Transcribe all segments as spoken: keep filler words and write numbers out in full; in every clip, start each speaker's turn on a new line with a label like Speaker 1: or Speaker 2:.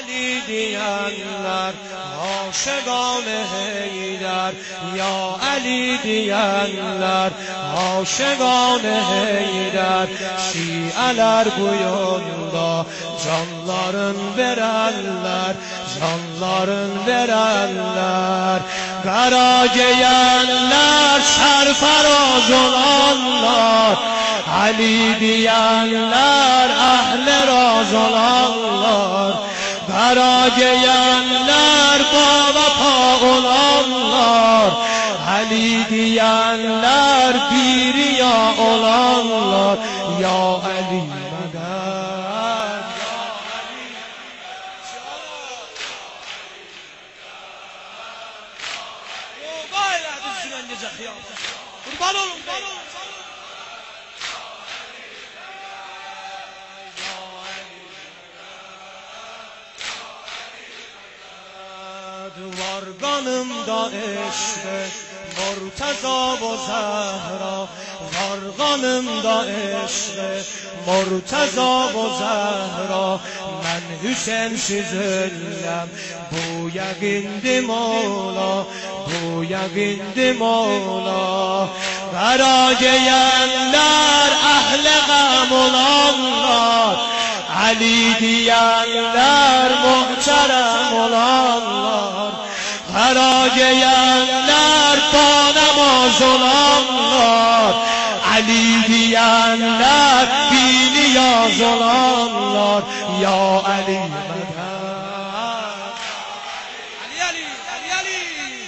Speaker 1: علی دیانlar عاشقان حیدر یا علی دیyanlar عاشقان حیدر şialar bu yolda canların verenler canların verenler kara giyenler serfaraz olanlar Ali diyenler ahle raz olanlar kara giyenler bavapa olanlar Ali diyenler bir ya olanlar ya Ali medet kurban olun kurban olun var kanımda eşre Murtaza ve Zehra var kanımda eşre Murtaza ve Zehra ben Hüseyinsiz ölmem bu yakindim ola bu yakindim ola kara giyenler ahle gam olanlar Ali diyenler muhterem olanlar kara giyenler banamaz olanlar Ali diyenler biniyaz olanlar ya Ali medet Ali Ali Ali Ali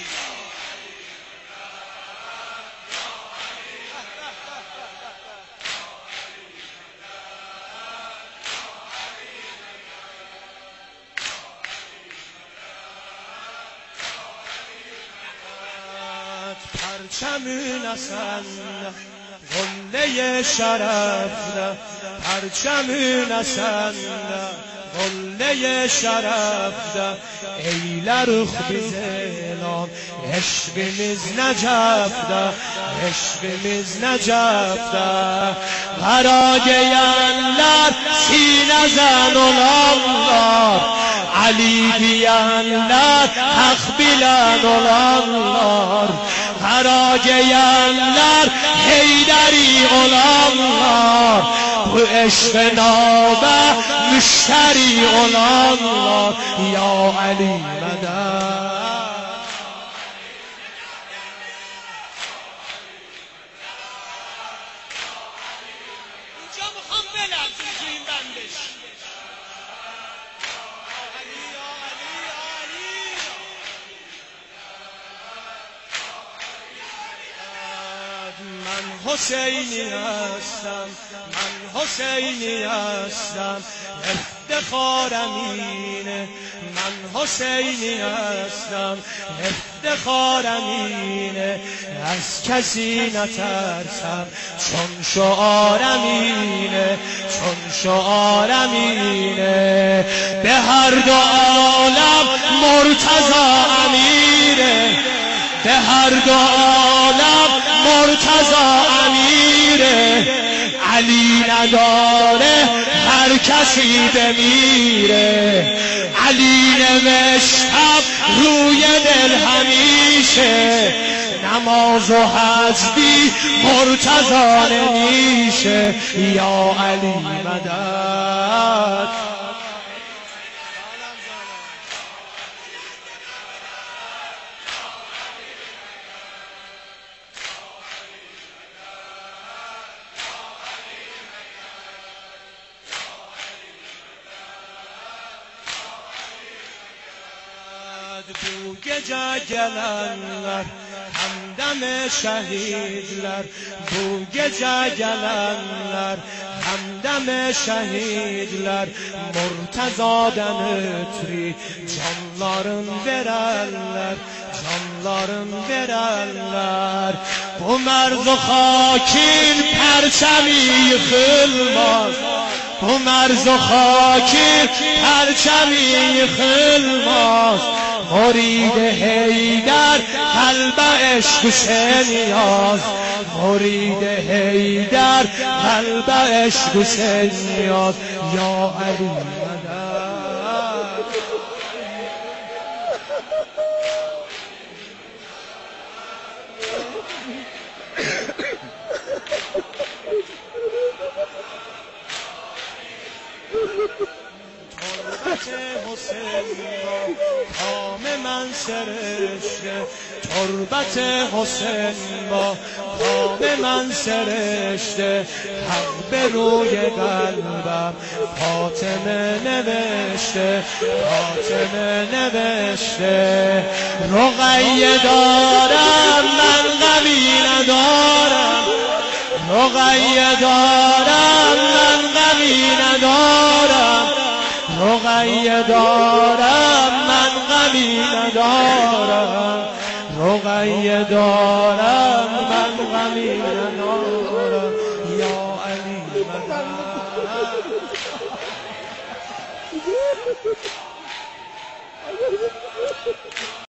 Speaker 1: perçemine sen Golle şerefle perçemine sen Golle şerefle eyler biz elan eşkimiz Necef'de eşkimiz Necef'de kara giyenler sinezen olanlar Ali diyenler hak bilen olanlar kara giyenler Heyderi olanlar bu eşk-i nabe müşteri olanlar ya Ali medet من حسینی هستم من حسینی هستم افتخارم اینه من حسینی هستم افتخارم اینه از کسی نترسم چون شعارم اینه چون شعارم اینه به هر دو عالم مرتضی امیره به هر دو عالم مرتضی امیره علی نداره هر کسی بمیره علی نوشتم روی دل همیشه نماز و حسبی مرتضی نمیشه یا علی مدد bu gece gelenler hamdem şehitler bu gece gelenler hamdem şehitler Murtaza'dan ötürü canların verenler canların verenler bu merz-i hakin perçemi yıkılmaz bu merz-i hakin perçemi yıkılmaz مرید حیدر قلب عشق شنیاز مرید حیدر قلب عشق شنیاز یا علی مدد حسین با کام من سرشته تربت حسین با کام من سرشته حق به روی قلبم فاطمه نوشته فاطمه نوشته رقیه دارم من قوی ندارم رقیه دارم من قوی ندارم رقیه دارم من قوی ندارم رقیه دارم من قوی ندارم یا علی مدد